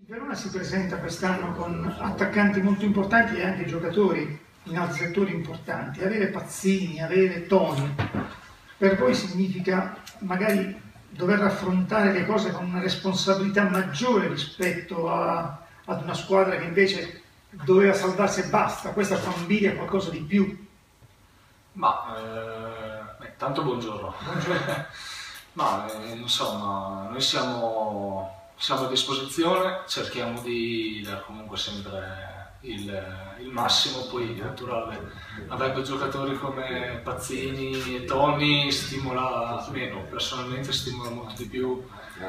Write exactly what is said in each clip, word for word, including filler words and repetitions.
Il Verona si presenta quest'anno con attaccanti molto importanti e anche giocatori in altri settori importanti. Avere Pazzini, avere Toni, per voi significa magari dover affrontare le cose con una responsabilità maggiore rispetto a, ad una squadra che invece doveva salvarsi e basta. Questa fa invidia a qualcosa di più. Ma, eh, tanto buongiorno. Buongiorno. Ma, eh, insomma, noi siamo... Siamo a disposizione, cerchiamo di dare comunque sempre il, il massimo, poi è naturale, avendo giocatori come Pazzini e Toni stimola meno, personalmente stimola molto di più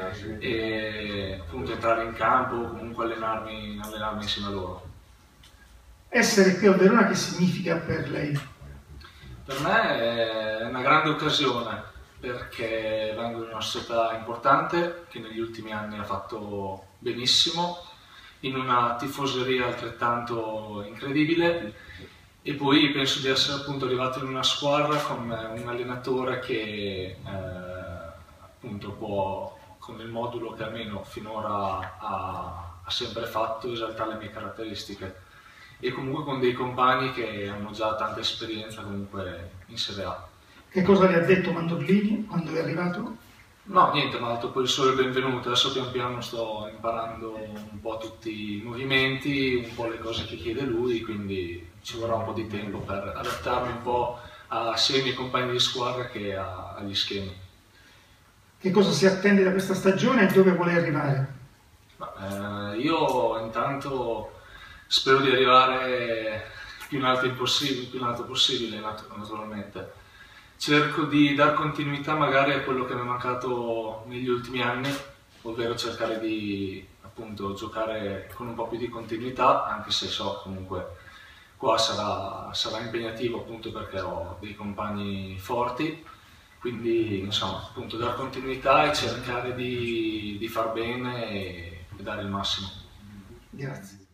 e appunto entrare in campo o comunque allenarmi, allenarmi insieme a loro. Essere qui a Verona che significa per lei? Per me è una grande occasione, perché vengo in una società importante che negli ultimi anni ha fatto benissimo, in una tifoseria altrettanto incredibile e poi penso di essere appunto arrivato in una squadra con un allenatore che eh, appunto può, con il modulo che almeno finora ha, ha sempre fatto, esaltare le mie caratteristiche e comunque con dei compagni che hanno già tanta esperienza comunque in Serie A. Che cosa le ha detto Mandorlini quando è arrivato? No, niente, mi ha dato poi solo il benvenuto. Adesso pian piano sto imparando un po' tutti i movimenti, un po' le cose che chiede lui, quindi ci vorrà un po' di tempo per adattarmi un po' a sia ai miei compagni di squadra che a, agli schemi. Che cosa si attende da questa stagione e dove vuole arrivare? Ma, eh, io intanto spero di arrivare più in alto possibile, più in alto possibile naturalmente. Cerco di dar continuità magari a quello che mi è mancato negli ultimi anni, ovvero cercare di appunto giocare con un po' più di continuità, anche se so comunque qua sarà, sarà impegnativo appunto perché ho dei compagni forti, quindi insomma appunto dar continuità e cercare di, di far bene e, e dare il massimo. Grazie.